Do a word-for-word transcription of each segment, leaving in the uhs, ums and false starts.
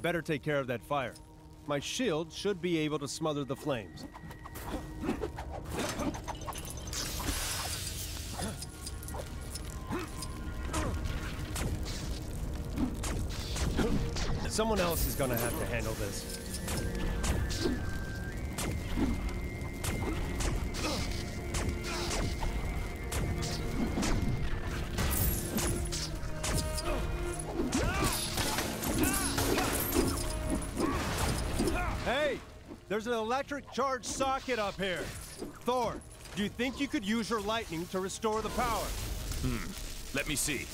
better take care of that fire. My shield should be able to smother the flames. Someone else is gonna have to handle this. Hey! There's an electric charge socket up here. Thor, do you think you could use your lightning to restore the power? Hmm. Let me see.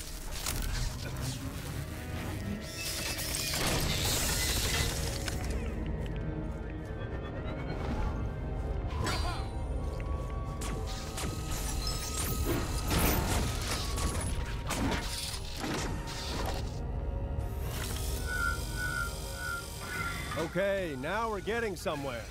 Okay, now we're getting somewhere.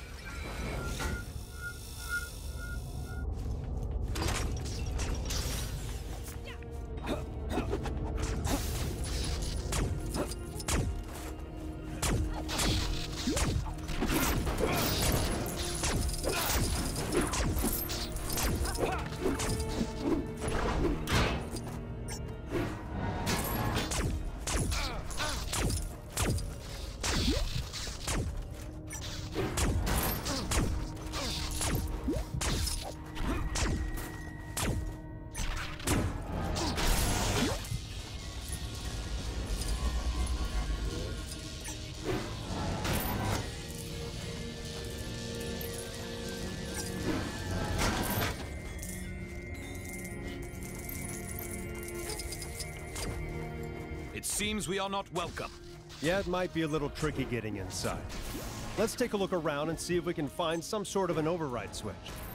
It seems we are not welcome. Yeah, it might be a little tricky getting inside. Let's take a look around and see if we can find some sort of an override switch.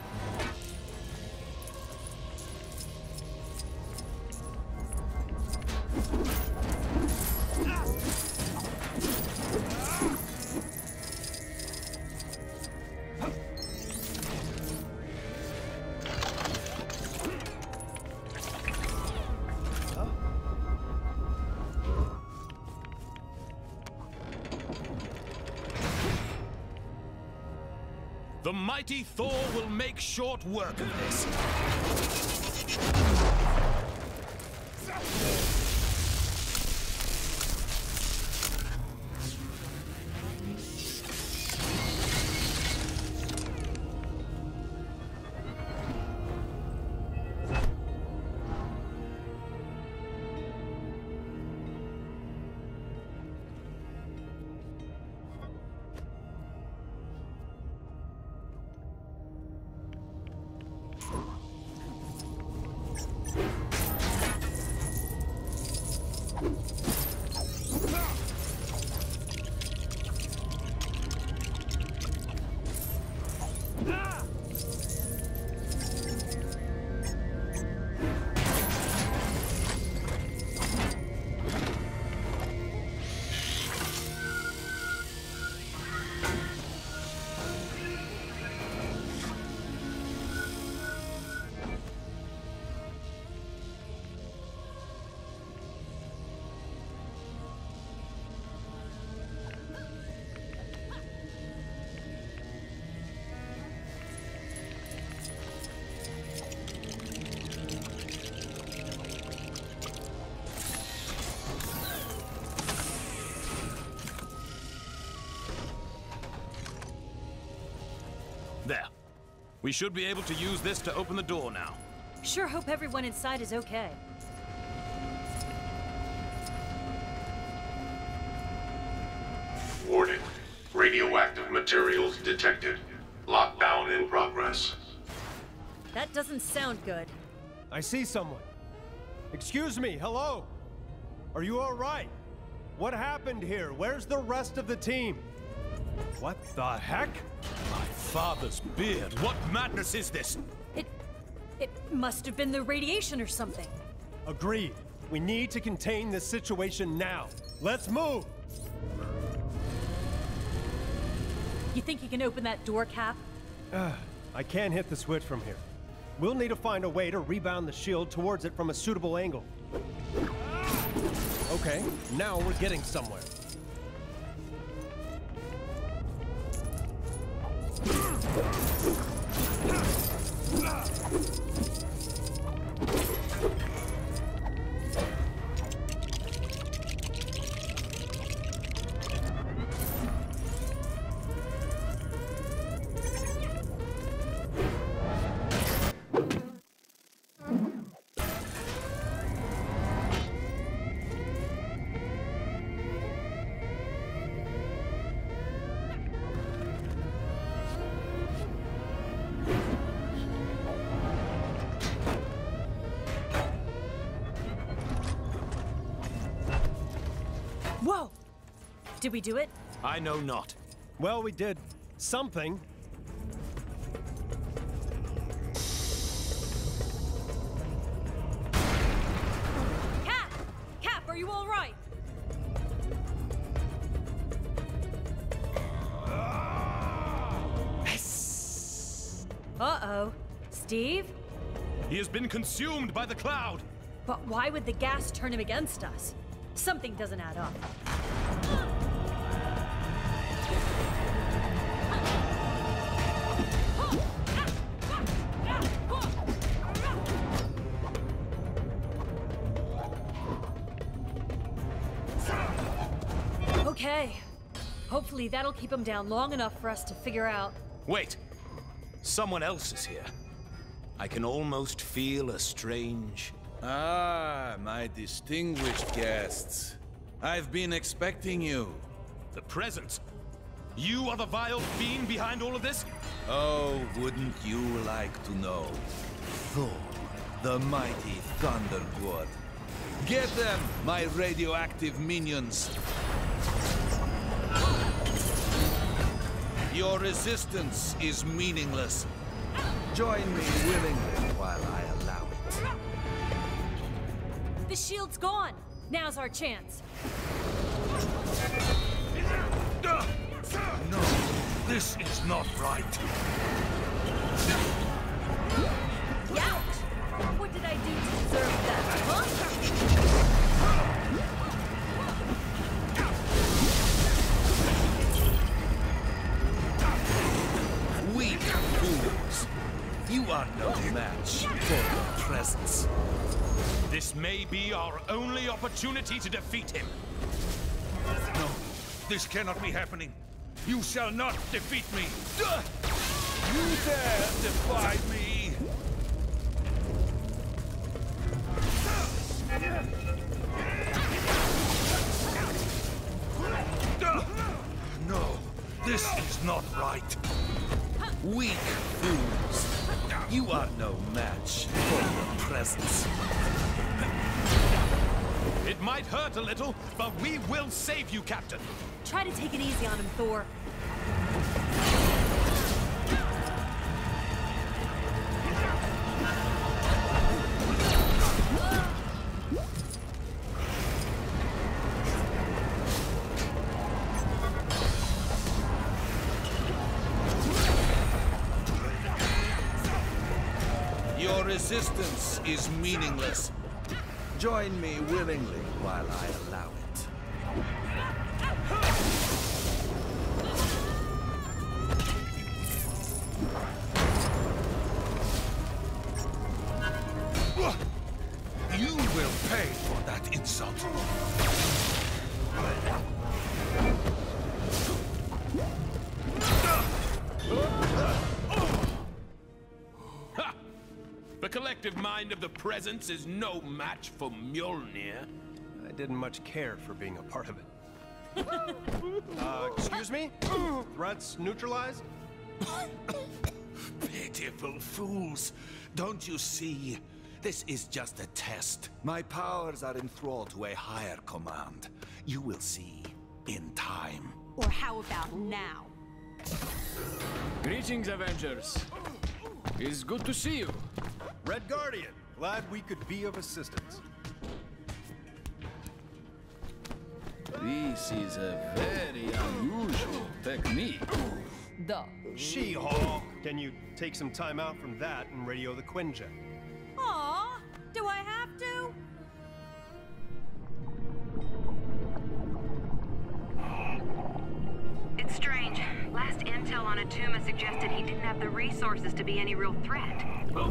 The mighty Thor will make short work of this. There. We should be able to use this to open the door now. Sure hope everyone inside is okay. Warning. Radioactive materials detected. Lockdown in progress. That doesn't sound good. I see someone. Excuse me, hello? Are you all right? What happened here? Where's the rest of the team? What the heck? My father's beard. What madness is this? It... it must have been the radiation or something. Agreed. We need to contain this situation now. Let's move! You think you can open that door, Cap? Uh, I can't hit the switch from here. We'll need to find a way to rebound the shield towards it from a suitable angle. Okay, now we're getting somewhere. Whoa! Did we do it? I know not. Well, we did something. Cap! Cap, are you all right? Uh-oh. Steve? He has been consumed by the cloud. But why would the gas turn him against us? Something doesn't add up. Okay. Hopefully that'll keep him down long enough for us to figure out. Wait. Someone else is here. I can almost feel a strange... Ah, my distinguished guests. I've been expecting you. The presence. You are the vile fiend behind all of this? Oh, wouldn't you like to know? Thor, the mighty Thunder God. Get them, my radioactive minions. Your resistance is meaningless. Join me willingly while I allow it. The shield's gone. Now's our chance. No, this is not right. Ouch! What did I do to deserve that, huh? Weak fools. You are no match for your presence. This may be our only opportunity to defeat him. No, this cannot be happening. You shall not defeat me. You dare defy me? No, this is not right. Weak fools. You are no match for your presence. It might hurt a little, but we will save you, Captain. Try to take it easy on him, Thor. Your resistance is meaningless. Join me willingly while I allow it. You will pay for that insult. Ha! The collective mind of the Presence is no match for Mjolnir. I didn't much care for being a part of it. uh, excuse me? Threats neutralized? Pitiful fools. Don't you see? This is just a test. My powers are enthralled to a higher command. You will see in time. Or how about now? Greetings, Avengers. It's good to see you. Red Guardian, glad we could be of assistance. This is a very unusual technique. Duh. She-Hulk! Can you take some time out from that and radio the Quinjet? Aw, do I have to? It's strange. Last intel on a Tuma suggested he didn't have the resources to be any real threat. Oh.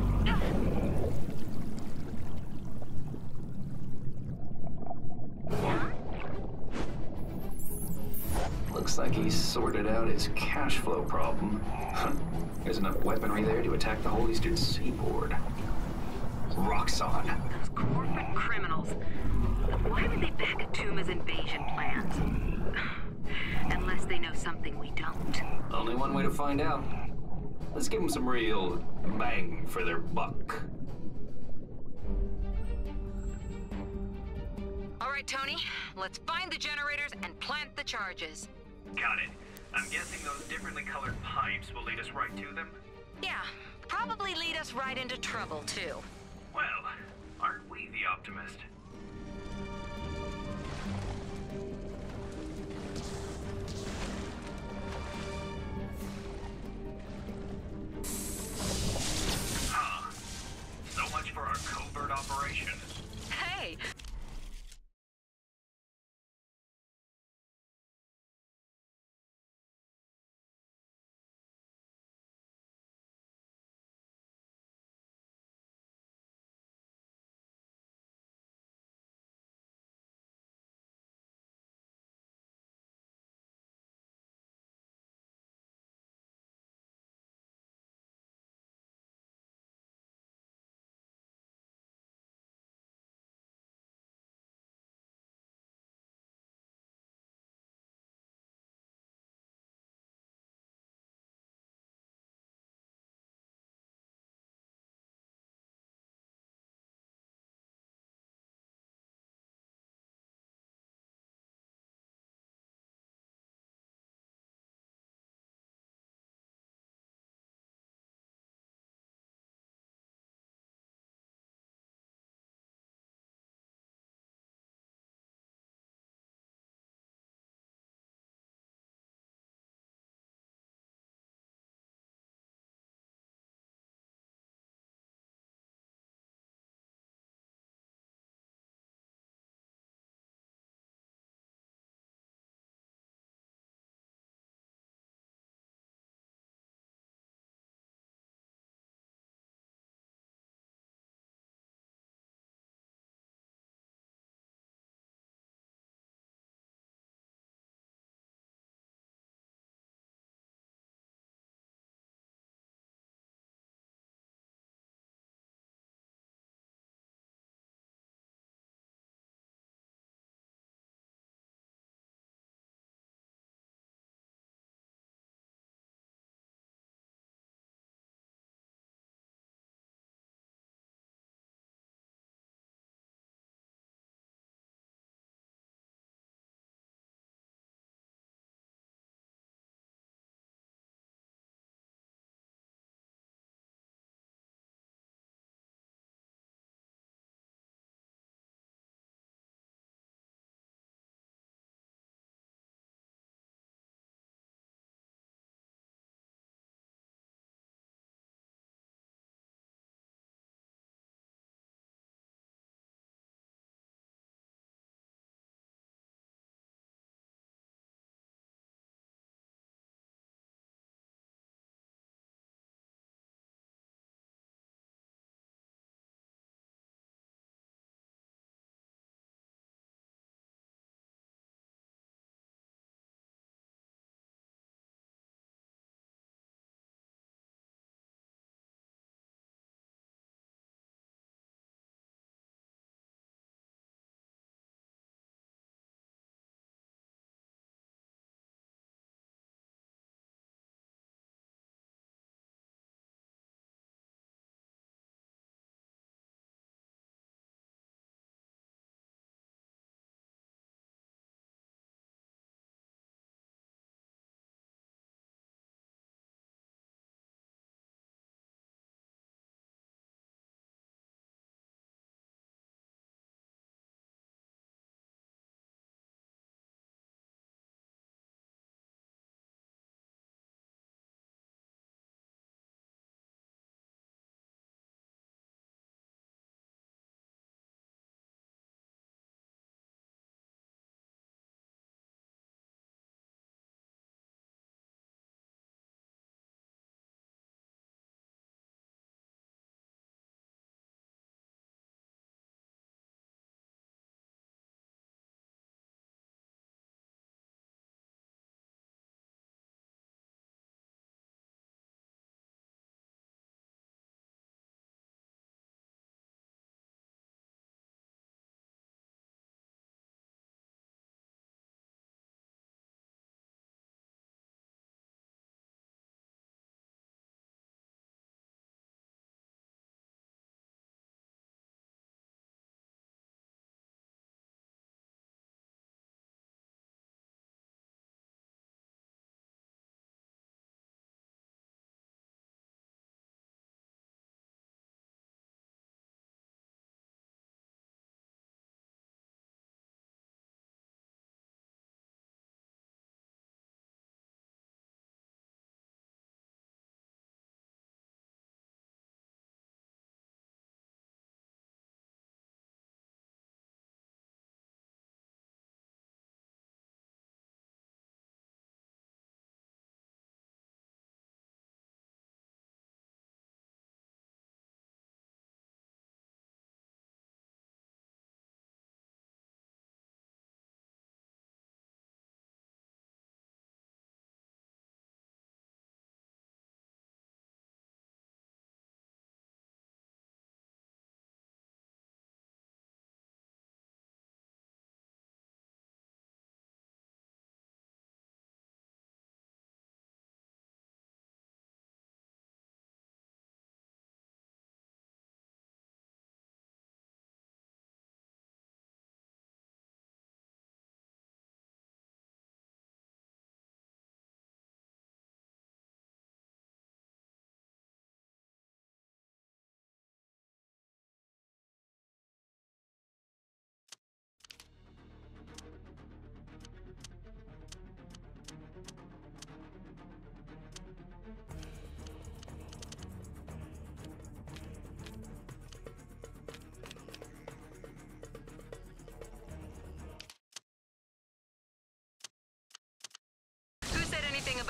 Looks like he's sorted out his cash flow problem. There's enough weaponry there to attack the Holy Eastern seaboard. Roxxon. Those corporate criminals. Why would they back Tuma's invasion plans? Unless they know something we don't. Only one way to find out. Let's give them some real bang for their buck. All right, Tony. Let's find the generators and plant the charges. Got it. I'm guessing those differently colored pipes will lead us right to them? Yeah, probably lead us right into trouble, too. Well, aren't we the optimist? Huh. So much for our covert operation. Hey,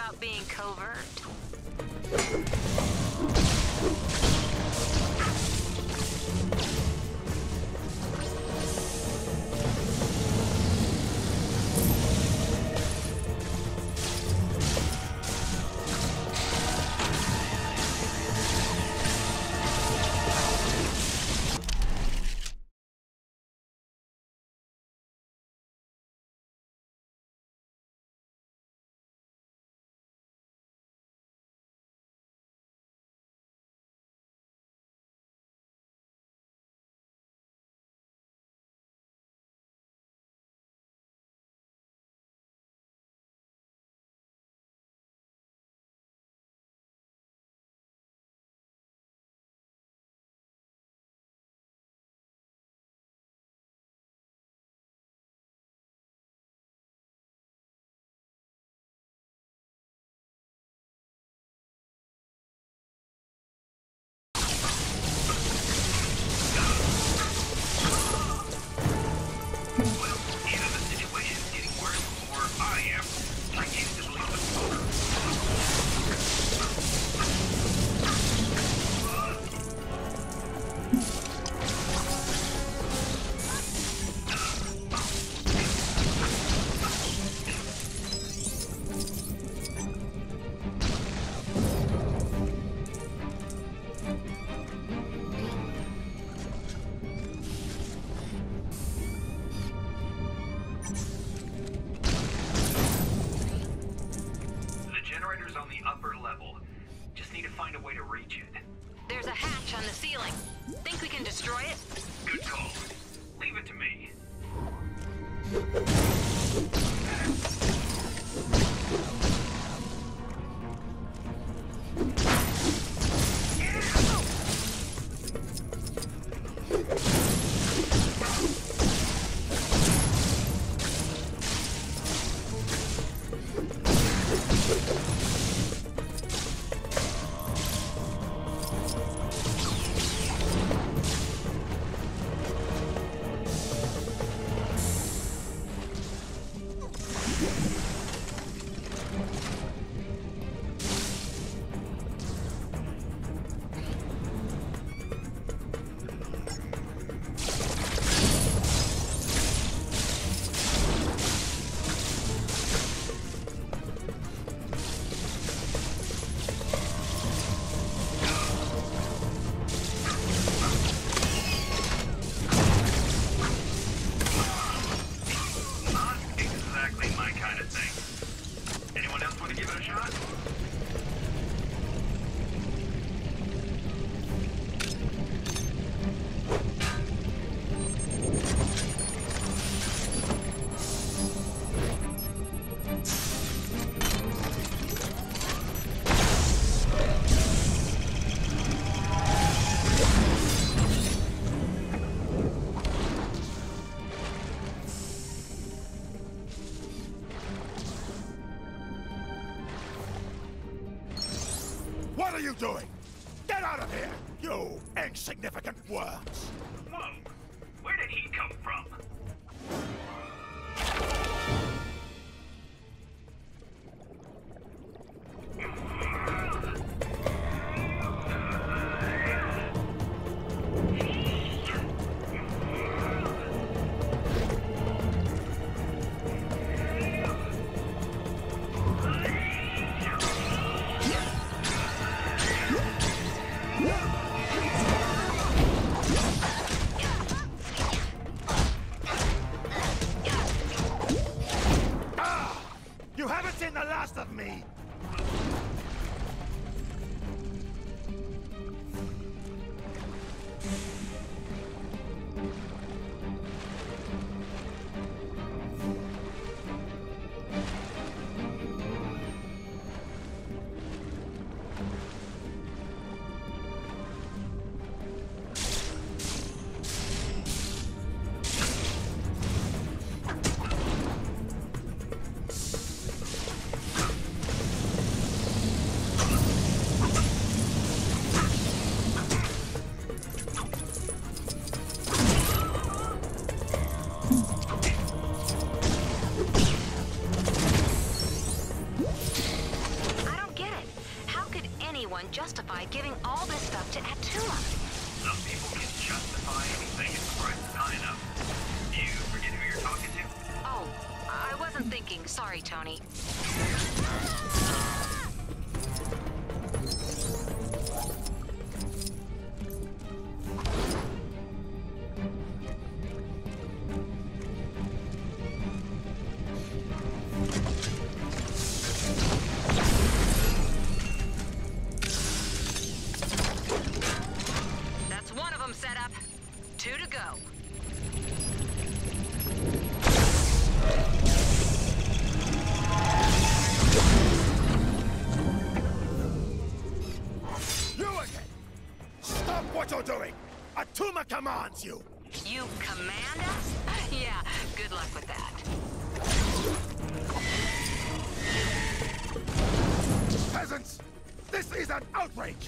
about being covert? There's a hatch on the ceiling. Think we can destroy it? Good call. Leave it to me. What are you doing? Get out of here, you insignificant worms! Whoa! Where did he come from? You haven't seen the last of me! by giving all this stuff to Attuma. Some people can justify anything if the price is high enough. You forget who you're talking to? Oh, I wasn't thinking. Sorry, Tony. Set up. Two to go. You again! Stop what you're doing! Attuma commands you! You command us? Yeah, good luck with that. Peasants! This is an outrage!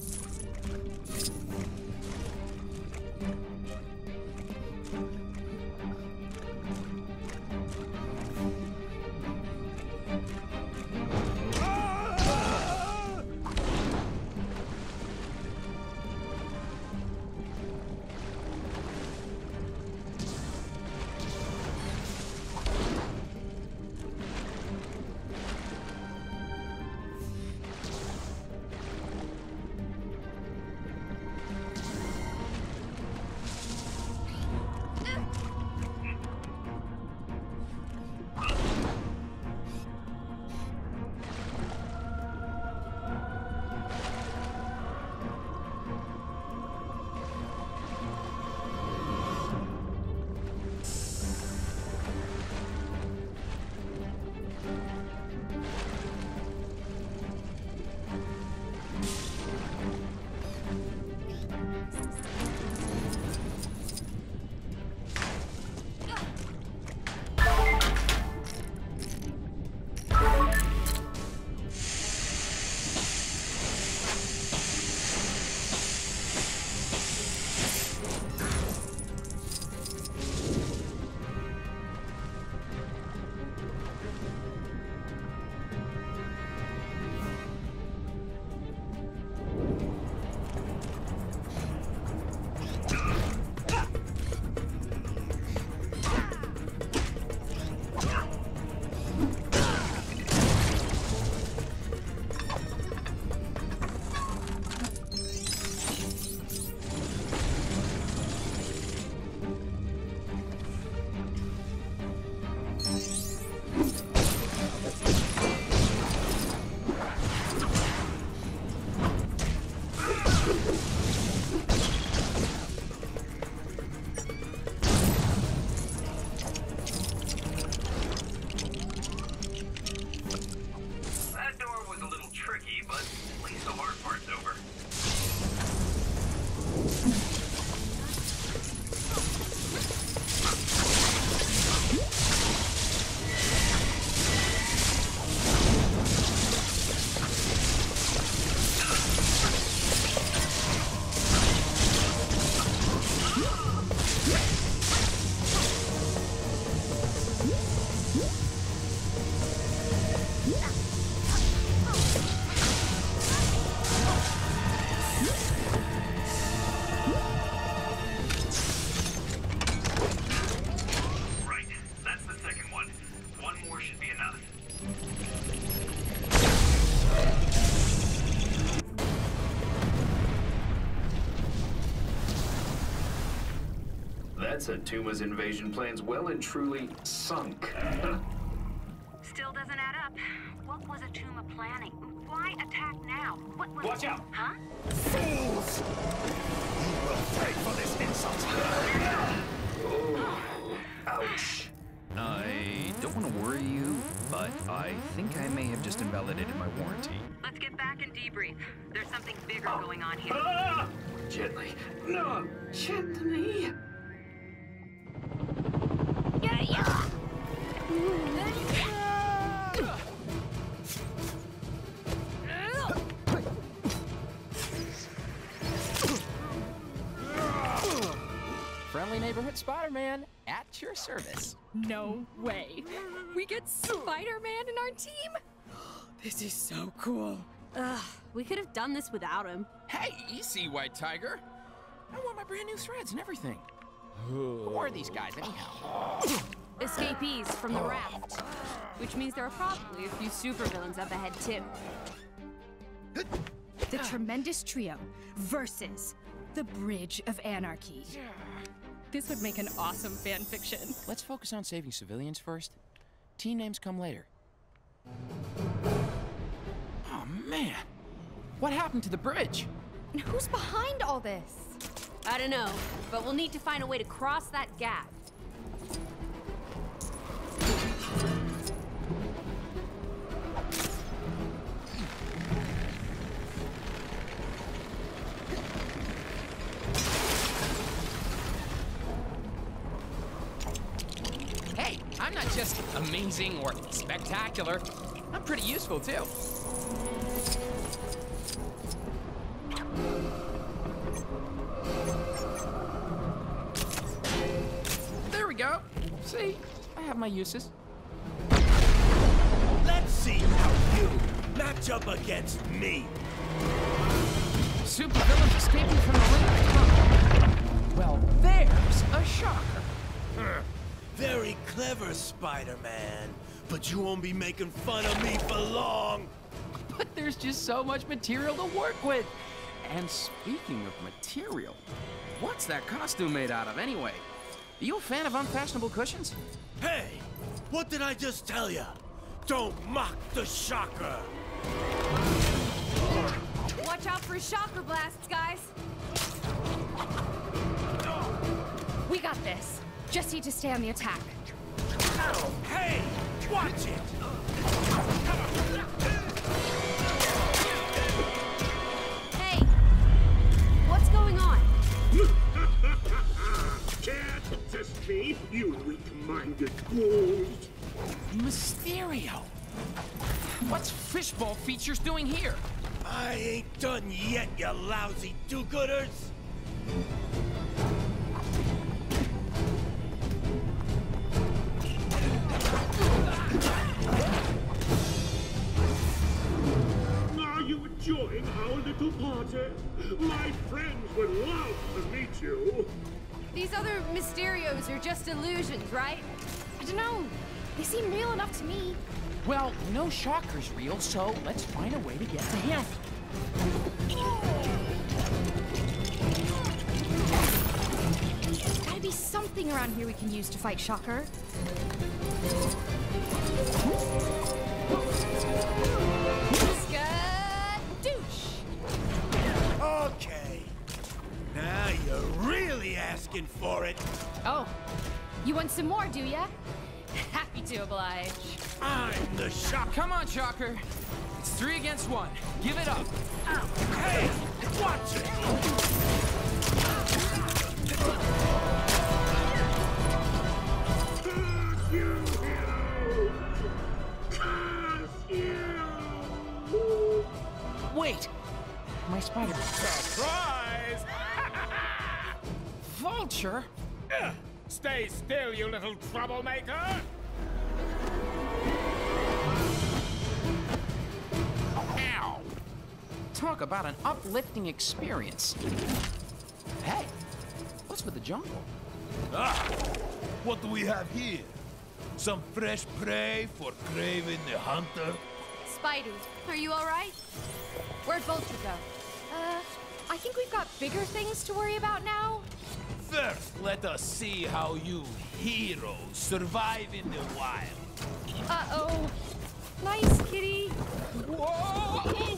That's Attuma's invasion plans well and truly sunk. Still doesn't add up. What was Attuma planning? Why attack now? What was... Watch out! Huh? Fools! You will pay for this insult! Oh, ouch. I don't want to worry you, but I think I may have just invalidated my warranty. Let's get back and debrief. There's something bigger Oh. going on here. Ah! Gently. No, gently. Yeah, yeah. Friendly neighborhood Spider-Man at your service. No way. We get Spider-Man in our team? This is so cool. Ugh, we could have done this without him. Hey, easy, White Tiger. I want my brand new threads and everything. Who are these guys, anyhow? Escapees from the raft. Which means there are probably a few supervillains up ahead, too. The Tremendous Trio versus the Bridge of Anarchy. This would make an awesome fan fiction. Let's focus on saving civilians first. Team names come later. Oh, man. What happened to the bridge? And who's behind all this? I don't know, but we'll need to find a way to cross that gap. Hey, I'm not just amazing or spectacular. I'm pretty useful, too. There we go. See, I have my uses. Let's see how you match up against me. Supervillains escaping from the ring of tunnel. Well, there's a shocker. Very clever, Spider-Man. But you won't be making fun of me for long. But there's just so much material to work with. And speaking of material, what's that costume made out of anyway? Are you a fan of unfashionable cushions? Hey, what did I just tell you? Don't mock the Shocker. Watch out for shocker blasts, guys. We got this. Just need to stay on the attack. Hey, watch it! Hey, what's going on? Care to test me, you weak-minded ghouls? Mysterio! What's Fishbowl Features doing here? I ain't done yet, you lousy do-gooders! Are you enjoying our little party? My friends would love to meet you. These other Mysterios are just illusions, right? I don't know. They seem real enough to me. Well, we know Shocker's real, so let's find a way to get to him. There's gotta be something around here we can use to fight Shocker. Okay. Now you're really asking for it. Oh, you want some more, do ya? Happy to oblige. I'm the Shocker. Come on, Shocker. It's three against one. Give it up. Hey, watch it! Curse you, heroes! Curse you! Wait! My Spider-Man. Surprise! Vulture? Ugh. Stay still, you little troublemaker! Ow! Talk about an uplifting experience. Hey, what's with the jungle? Ah! What do we have here? Some fresh prey for Kraven the Hunter? Spidey, are you all right? Where'd Vulture go? Uh, I think we've got bigger things to worry about now. First, let us see how you heroes survive in the wild. Uh-oh. Nice, kitty. Whoa!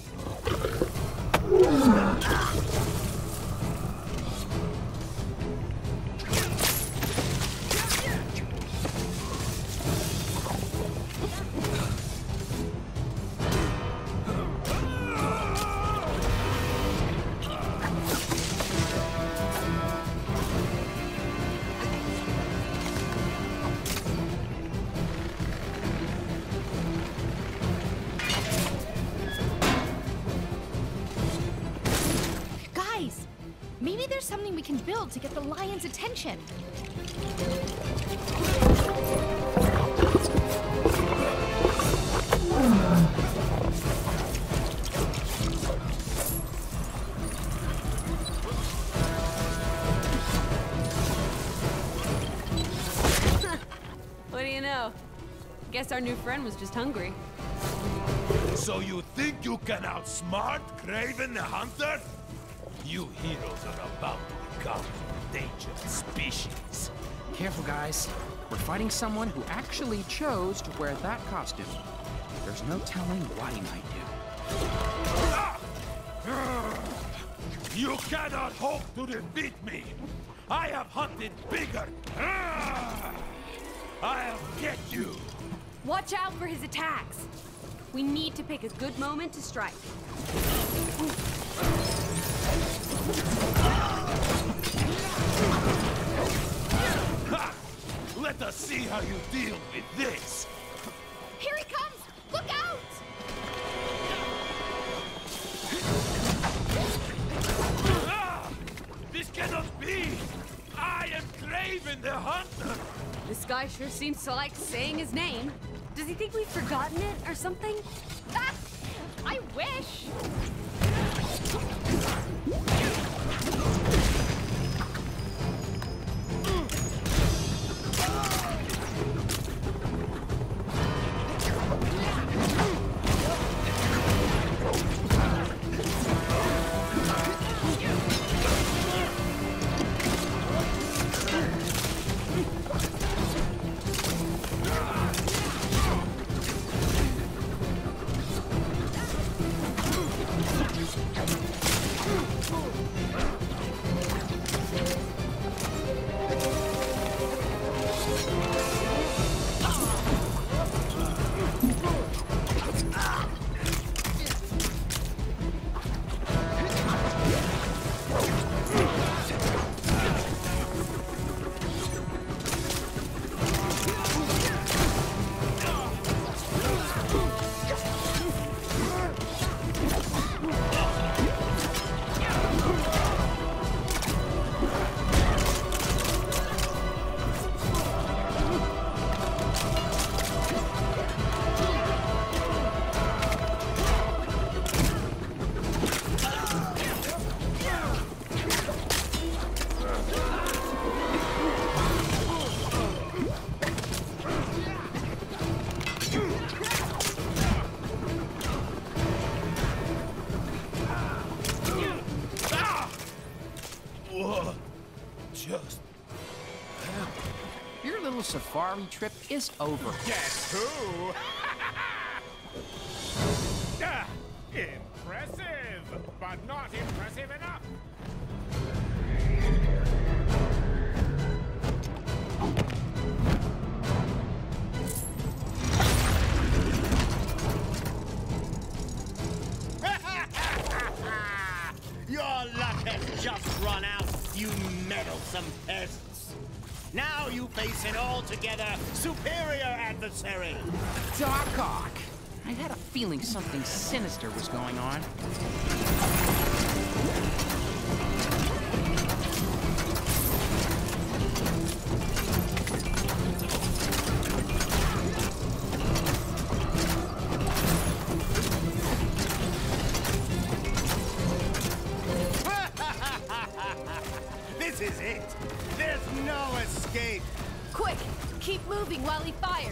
Guys, maybe there's something we can build to get the lion's attention. you know? Guess our new friend was just hungry. So you think you can outsmart Kraven the Hunter? You heroes are about to become an endangered species. Careful, guys. We're fighting someone who actually chose to wear that costume. There's no telling what he might do. You cannot hope to defeat me! I have hunted bigger! I'll get you! Watch out for his attacks. We need to pick a good moment to strike. Ha! Let us see how you deal with this! Here he comes! Look out! Ah! This cannot be! I am Kraven the Hunter! This guy sure seems to like saying his name. Does he think we've forgotten it or something? Ah! I wish! Just... Your little safari trip is over. Guess who? Ah, impressive, but not impressive enough. Your luck has just run out, you meddlesome pests. Now you face an altogether superior adversary. Darkhawk! I had a feeling something sinister was going on. This is it. There's no escape. Quick, keep moving while he fires.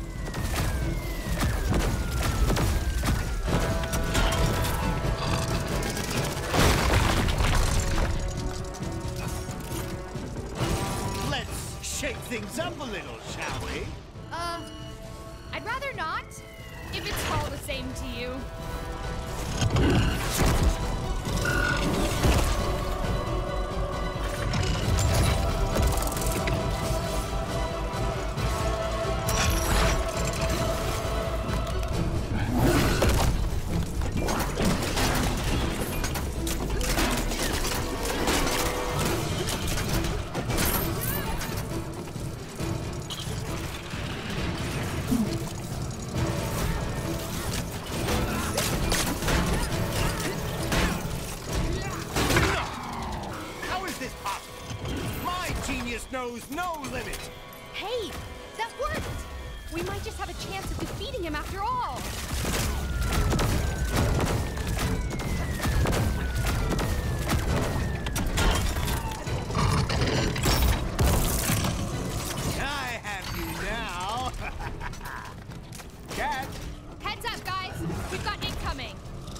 Let's shake things up a little, shall we? Uh, I'd rather not, if it's all the same to you. Knows no limit. Hey, that worked! We might just have a chance of defeating him after all. I have you now. catch. Heads up, guys! We've got incoming!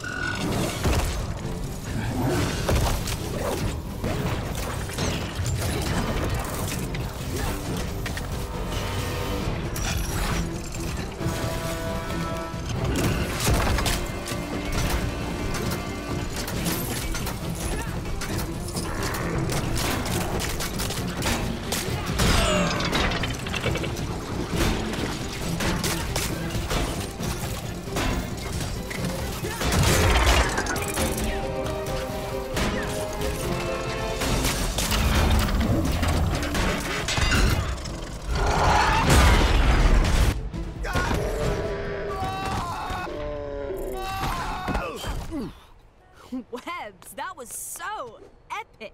Webs, that was so epic.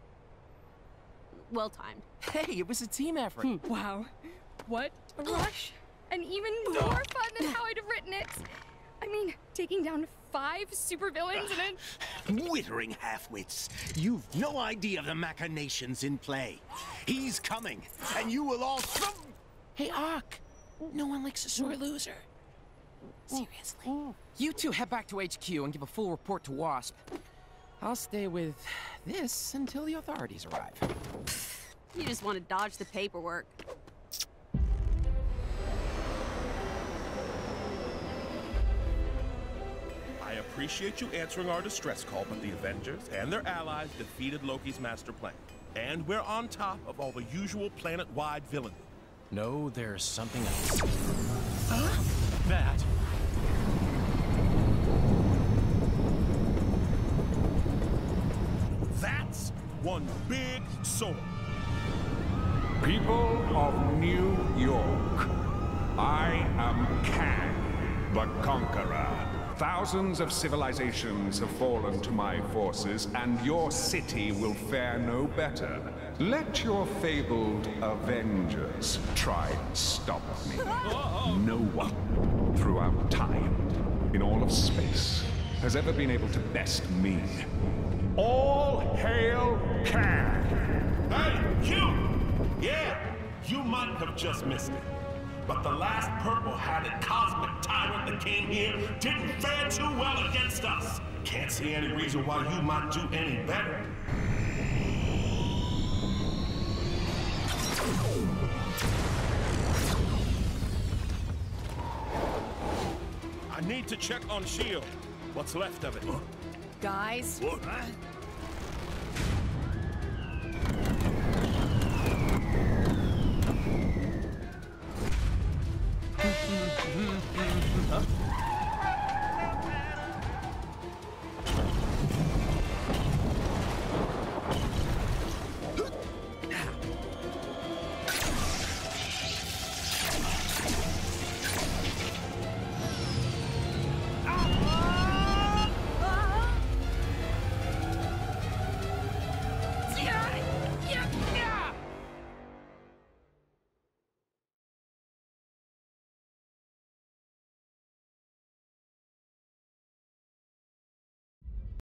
Well timed. Hey, it was a team effort. Hmm. Wow. What a rush. And even more fun than how I'd have written it. I mean, taking down five supervillains and a... Withering halfwits, you've no idea of the machinations in play. He's coming, and you will all... Hey, Ock. No one likes a sore loser. Seriously. You two head back to H Q and give a full report to WASP. I'll stay with this until the authorities arrive. You just want to dodge the paperwork. I appreciate you answering our distress call, but the Avengers and their allies defeated Loki's master plan. And we're on top of all the usual planet-wide villainy. No, there's something else. Huh? That. That's one big sword. People of New York, I am Kang, the Conqueror. Thousands of civilizations have fallen to my forces, and your city will fare no better. Let your fabled Avengers try and stop me. No one throughout time, in all of space, has ever been able to best me. All hail Kang! Hey, you! Yeah, you might have just missed it. But the last purple-hatted cosmic tyrant that came here didn't fare too well against us. Can't see any reason why you might do any better. I need to check on S H I E L D. What's left of it. Guys, What?